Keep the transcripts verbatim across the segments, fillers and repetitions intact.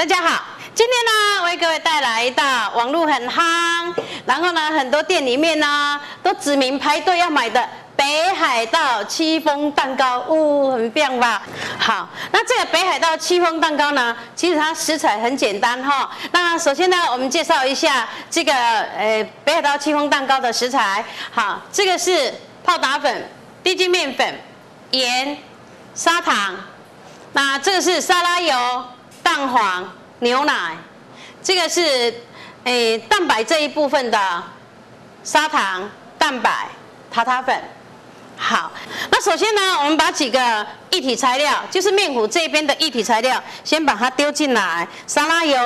大家好，今天呢为各位带来一道网络很夯，然后呢很多店里面呢都指明排队要买的北海道戚风蛋糕，呜、哦，很棒吧？好，那这个北海道戚风蛋糕呢，其实它食材很简单哈、哦。那首先呢，我们介绍一下这个呃北海道戚风蛋糕的食材。好，这个是泡打粉、低筋面粉、盐、砂糖。那这个是沙拉油、蛋黄、牛奶。这个是诶蛋白这一部分的砂糖、蛋白、塔塔粉。好，那首先呢，我们把几个液体材料，就是面糊这边的液体材料，先把它丢进来。沙拉油，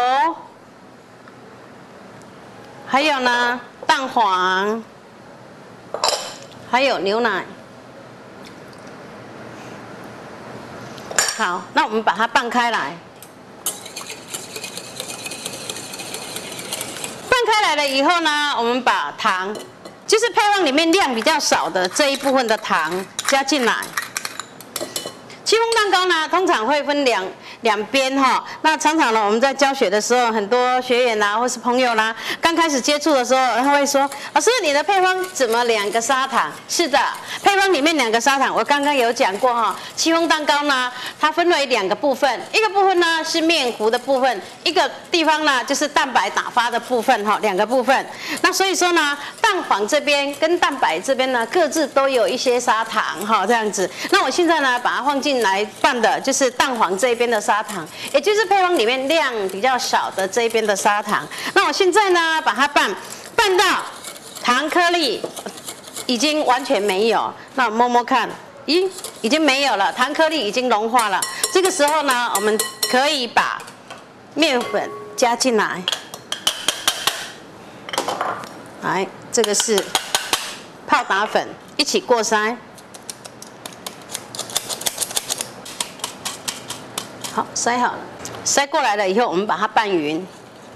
还有呢蛋黄，还有牛奶。好，那我们把它拌开来。拌开来了以后呢，我们把糖。就是配方里面量比较少的这一部分的糖加进来。戚风蛋糕呢，通常会分两两边哈。那常常呢，我们在教学的时候，很多学员啦、啊、或是朋友啦、啊，刚开始接触的时候，他会说：“老师，你的配方怎么两个砂糖？”是的，配方里面两个砂糖，我刚刚有讲过哈。戚风蛋糕呢，它分为两个部分，一个部分呢是面糊的部分，一个地方呢就是蛋白打发的部分哈，两个部分。那所以说呢，蛋黄这边跟蛋白这边呢，各自都有一些砂糖哈，这样子。那我现在呢，把它放进来拌的就是蛋黄这边的砂糖，也就是配方里面量比较少的这边的砂糖。那我现在呢，把它拌拌到糖颗粒已经完全没有，那我摸摸看，咦，已经没有了，糖颗粒已经融化了。这个时候呢，我们可以把面粉加进来。来，这个是泡打粉，一起过筛。好，筛好了，筛过来了以后，我们把它拌匀。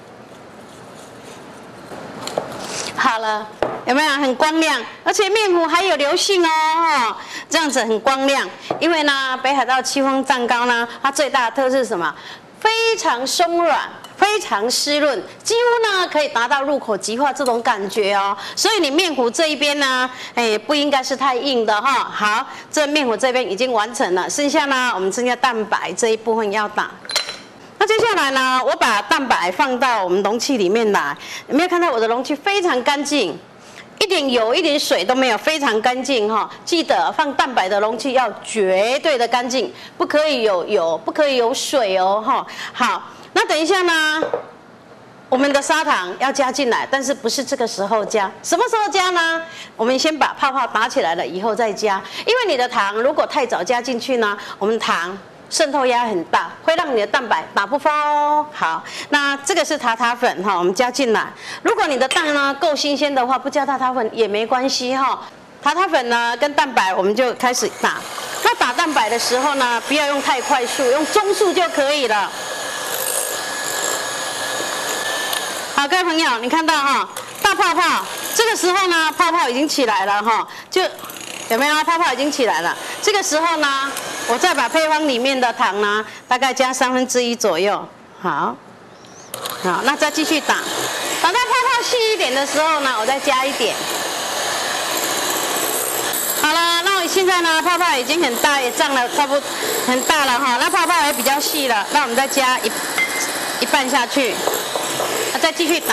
好了，有没有很光亮？而且面糊还有流性哦，这样子很光亮。因为呢，北海道戚风蛋糕呢，它最大的特色是什么？非常松软。非常湿润，几乎呢可以达到入口即化这种感觉哦。所以你面糊这一边呢，哎，不应该是太硬的哈。好，这面糊这边已经完成了，剩下呢我们剩下蛋白这一部分要打。那接下来呢，我把蛋白放到我们容器里面来。有没有看到我的容器非常干净？一点油、一点水都没有，非常干净哈。记得放蛋白的容器要绝对的干净，不可以有油，不可以有水哦哈。好。那等一下呢，我们的砂糖要加进来，但是不是这个时候加？什么时候加呢？我们先把泡泡打起来了以后再加，因为你的糖如果太早加进去呢，我们糖渗透压很大，会让你的蛋白打不发哦。好，那这个是塔塔粉哈，我们加进来。如果你的蛋呢够新鲜的话，不加塔塔粉也没关系哈。塔塔粉呢跟蛋白我们就开始打。那打蛋白的时候呢，不要用太快速，用中速就可以了。好，各位朋友，你看到哈，大泡泡，这个时候呢，泡泡已经起来了哈，就有没有？泡泡已经起来了。这个时候呢，我再把配方里面的糖呢，大概加三分之一左右。好，好，那再继续打，打到泡泡细一点的时候呢，我再加一点。好了，那我现在呢，泡泡已经很大，也胀了，差不多很大了哈。那泡泡也比较细了，那我们再加一一半下去。再继续打，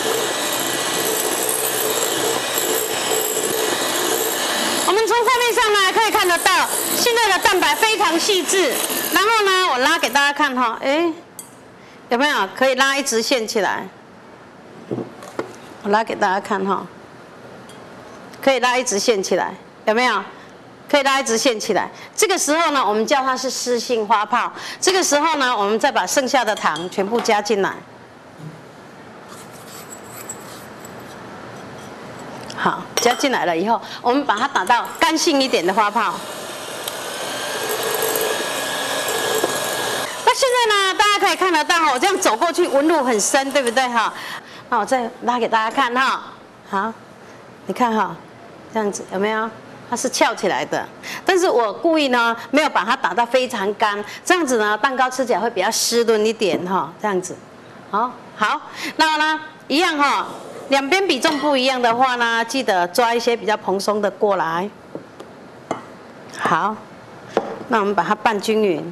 我们从画面上呢可以看得到，现在的蛋白非常细致。然后呢，我拉给大家看哈，哎，有没有可以拉一直线起来？我拉给大家看哈，可以拉一直线起来，有没有？可以拉一直线起来。这个时候呢，我们叫它是湿性花泡。这个时候呢，我们再把剩下的糖全部加进来。好，加进来了以后，我们把它打到干性一点的花泡。那现在呢，大家可以看得到哈，我这样走过去，纹路很深，对不对哈？那我再拉给大家看哈。好，你看哈，这样子有没有？ 它是翘起来的，但是我故意呢没有把它打到非常干，这样子呢蛋糕吃起来会比较湿润一点哈，这样子，好，好，那呢一样哈，两边比重不一样的话呢，记得抓一些比较蓬松的过来，好，那我们把它拌均匀，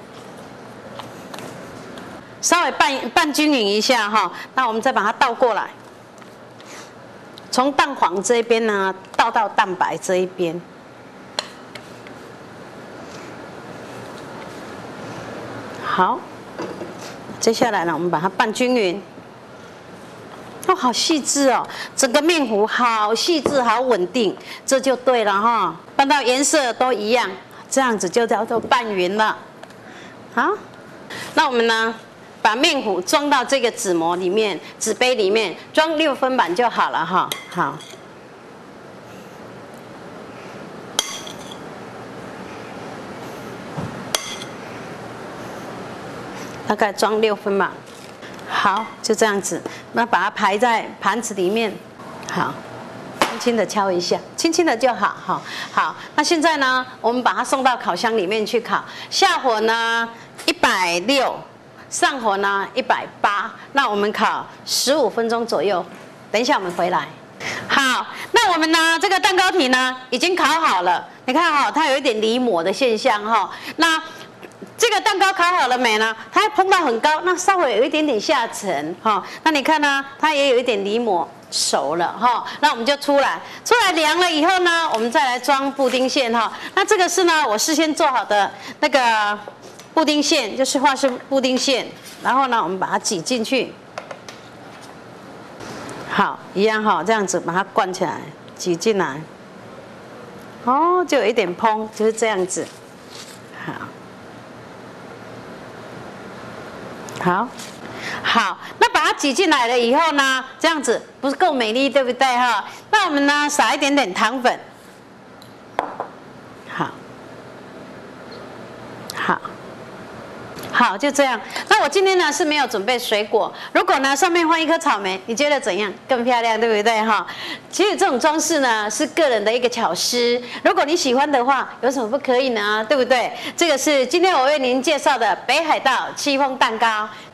稍微拌拌均匀一下哈，那我们再把它倒过来。从蛋黄这边呢倒到蛋白这一边，好，接下来呢，我们把它拌均匀。哦，好细致哦，整个面糊好细致，好稳定，这就对了哈。拌到颜色都一样，这样子就叫做拌匀了。好，那我们呢？把面糊装到这个纸模里面，纸杯里面装六分满就好了哈。好，大概装六分满。好，就这样子，那把它排在盘子里面。好，轻轻的敲一下，轻轻的就好哈。好，那现在呢，我们把它送到烤箱里面去烤，下火呢一百六。上火呢一百八，那我们烤十五分钟左右。等一下我们回来。好，那我们呢这个蛋糕体呢已经烤好了，你看哈、哦，它有一点离模的现象哈、哦。那这个蛋糕烤好了没呢？它膨到很高，那稍微有一点点下沉哈、哦。那你看呢，它也有一点离模熟了哈、哦。那我们就出来，出来凉了以后呢，我们再来装布丁馅哈、哦。那这个是呢我事先做好的那个。布丁馅就是华氏布丁馅，然后呢，我们把它挤进去，好，一样哈，这样子把它灌起来，挤进来，哦，就有一点蓬，就是这样子，好，好，好，那把它挤进来了以后呢，这样子不是够美丽，对不对哈？那我们呢，撒一点点糖粉，好，好。好，就这样。那我今天呢是没有准备水果，如果呢上面放一颗草莓，你觉得怎样？更漂亮，对不对哈？其实这种装饰呢是个人的一个巧思，如果你喜欢的话，有什么不可以呢？对不对？这个是今天我为您介绍的北海道戚风蛋糕。